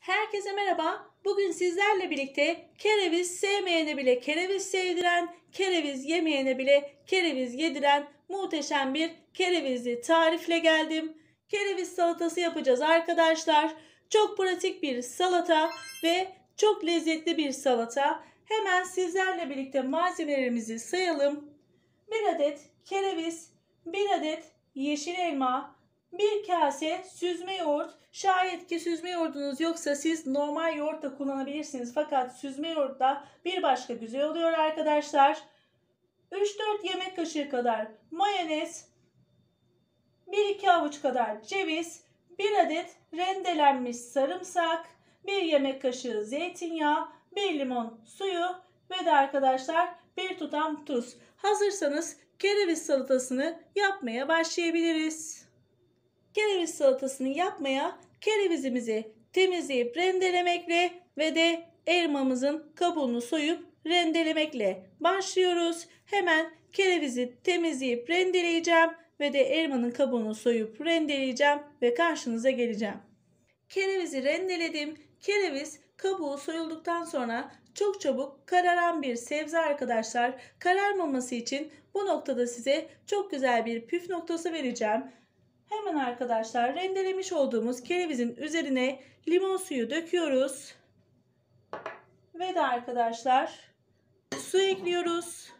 Herkese merhaba. Bugün sizlerle birlikte kereviz sevmeyene bile kereviz sevdiren, kereviz yemeyene bile kereviz yediren muhteşem bir kerevizli tarifle geldim. Kereviz salatası yapacağız arkadaşlar. Çok pratik bir salata ve çok lezzetli bir salata. Hemen sizlerle birlikte malzemelerimizi sayalım. 1 adet kereviz, 1 adet yeşil elma, 1 kase süzme yoğurt. Şayet ki süzme yoğurdunuz yoksa siz normal yoğurt da kullanabilirsiniz. Fakat süzme yoğurt da bir başka güzel oluyor arkadaşlar. 3-4 yemek kaşığı kadar mayonez, 1-2 avuç kadar ceviz, 1 adet rendelenmiş sarımsak, 1 yemek kaşığı zeytinyağı, 1 limon suyu ve de arkadaşlar 1 tutam tuz. Hazırsanız kereviz salatasını yapmaya başlayabiliriz. Kereviz salatasını yapmaya kerevizimizi temizleyip rendelemekle ve de elmamızın kabuğunu soyup rendelemekle başlıyoruz. Hemen kerevizi temizleyip rendeleyeceğim ve de elmanın kabuğunu soyup rendeleyeceğim ve karşınıza geleceğim. Kerevizi rendeledim. Kereviz kabuğu soyulduktan sonra çok çabuk kararan bir sebze arkadaşlar. Kararmaması için bu noktada size çok güzel bir püf noktası vereceğim. Hemen arkadaşlar rendelemiş olduğumuz kerevizin üzerine limon suyu döküyoruz. Ve de arkadaşlar su ekliyoruz.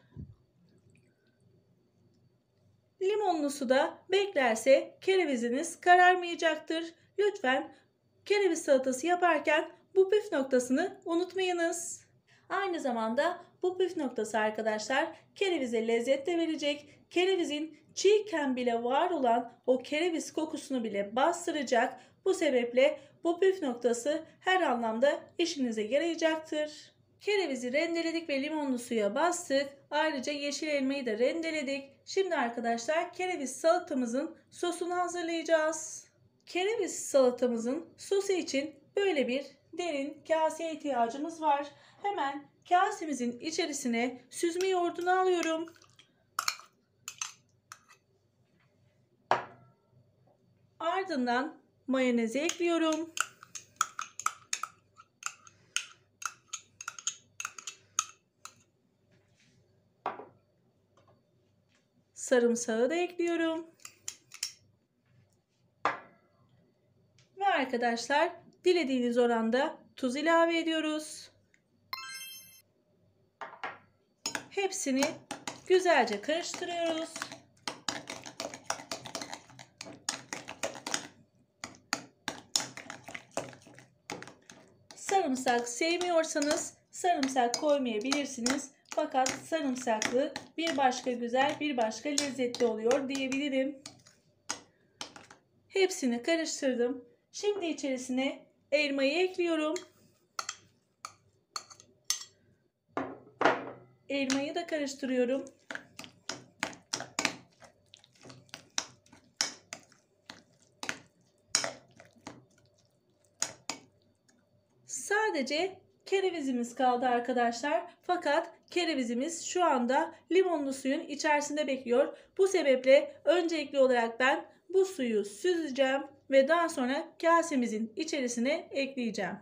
Limonlu suda beklerse kereviziniz kararmayacaktır. Lütfen kereviz salatası yaparken bu püf noktasını unutmayınız. Aynı zamanda bu püf noktası arkadaşlar kerevize lezzet de verecek. Kerevizin çiğken bile var olan o kereviz kokusunu bile bastıracak. Bu sebeple bu püf noktası her anlamda işinize yarayacaktır. Kerevizi rendeledik ve limonlu suya bastık. Ayrıca yeşil elmayı da rendeledik. Şimdi arkadaşlar kereviz salatamızın sosunu hazırlayacağız. Kereviz salatamızın sosu için böyle bir derin kaseye ihtiyacımız var. Hemen kasemizin içerisine süzme yoğurdunu alıyorum. Ardından mayonezi ekliyorum. Sarımsağı da ekliyorum. Ve arkadaşlar dilediğiniz oranda tuz ilave ediyoruz. Hepsini güzelce karıştırıyoruz. Sarımsak sevmiyorsanız sarımsak koymayabilirsiniz. Fakat sarımsaklı bir başka güzel, bir başka lezzetli oluyor diyebilirim. Hepsini karıştırdım. Şimdi içerisine elmayı ekliyorum. Elmayı da karıştırıyorum. Sadece kerevizimiz kaldı arkadaşlar. Fakat kerevizimiz şu anda limonlu suyun içerisinde bekliyor. Bu sebeple öncelikli olarak ben bu suyu süzeceğim ve daha sonra kasemizin içerisine ekleyeceğim.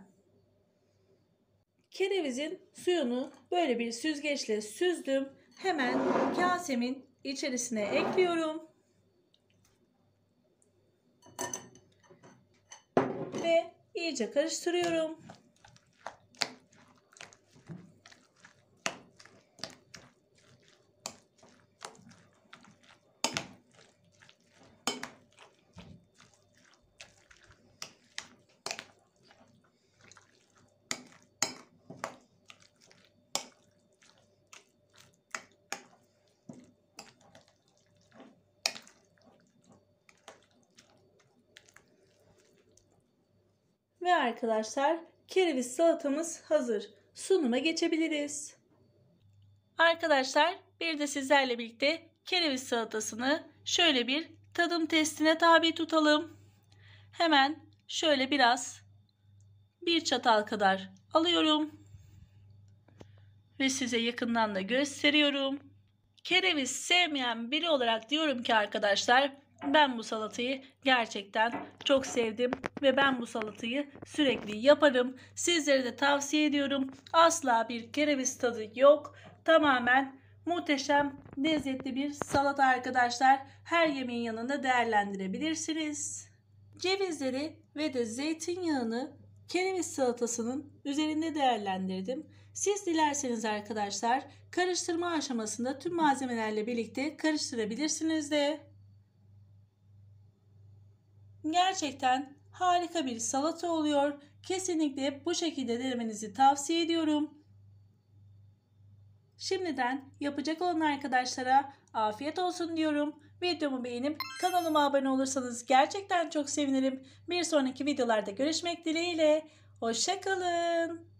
Kerevizin suyunu böyle bir süzgeçle süzdüm. Hemen kasemin içerisine ekliyorum. Ve iyice karıştırıyorum. Ve arkadaşlar kereviz salatamız hazır. Sunuma geçebiliriz. Arkadaşlar bir de sizlerle birlikte kereviz salatasını şöyle bir tadım testine tabi tutalım. Hemen şöyle biraz bir çatal kadar alıyorum. Ve size yakından da gösteriyorum. Kereviz sevmeyen biri olarak diyorum ki arkadaşlar Ben bu salatayı gerçekten çok sevdim ve ben bu salatayı sürekli yaparım. Sizlere de tavsiye ediyorum. Asla bir kereviz tadı yok. Tamamen muhteşem, lezzetli bir salata arkadaşlar. Her yemeğin yanında değerlendirebilirsiniz. Cevizleri ve de zeytinyağını kereviz salatasının üzerinde değerlendirdim. Siz dilerseniz arkadaşlar karıştırma aşamasında tüm malzemelerle birlikte karıştırabilirsiniz de. Gerçekten harika bir salata oluyor. Kesinlikle bu şekilde denemenizi tavsiye ediyorum. Şimdiden yapacak olan arkadaşlara afiyet olsun diyorum. Videomu beğenip kanalıma abone olursanız gerçekten çok sevinirim. Bir sonraki videolarda görüşmek dileğiyle. Hoşça kalın.